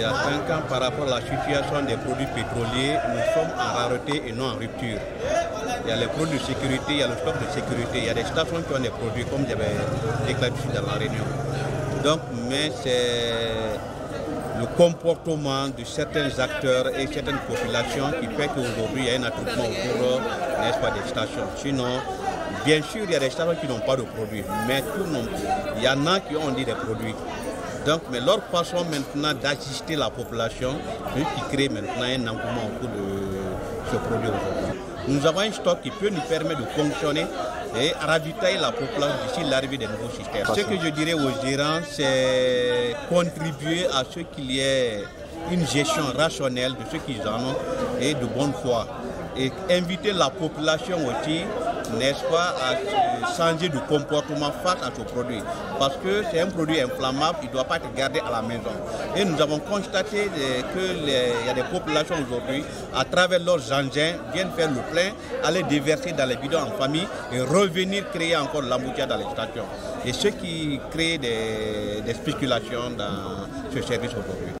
y a 5 ans, par rapport à la situation des produits pétroliers, nous sommes en rareté et non en rupture. Il y a les produits de sécurité, il y a le stock de sécurité, il y a des stations qui ont des produits comme j'avais déclaré dans la réunion. Donc, mais c'est le comportement de certains acteurs et certaines populations qui fait qu'aujourd'hui il y a un attroupement autour, n'est-ce pas, des stations. Sinon, bien sûr, il y a des stations qui n'ont pas de produits, mais tout non. Il y en a qui ont dit des produits. Donc, mais leur façon maintenant d'assister la population, c'est qui crée maintenant un engouement autour de ce produit aujourd'hui. Nous avons un stock qui peut nous permettre de fonctionner et ravitailler la population d'ici l'arrivée des nouveaux systèmes. Ce que je dirais aux gérants, c'est contribuer à ce qu'il y ait une gestion rationnelle de ce qu'ils en ont et de bonne foi. Et inviter la population aussi, n'est-ce pas, à changer de comportement face à ce produit. Parce que c'est un produit inflammable, il ne doit pas être gardé à la maison. Et nous avons constaté qu'il y a des populations aujourd'hui, à travers leurs engins, viennent faire le plein, aller déverser dans les bidons en famille et revenir créer encore l'embouteillage dans les stations. Et ce qui crée des spéculations dans ce service aujourd'hui.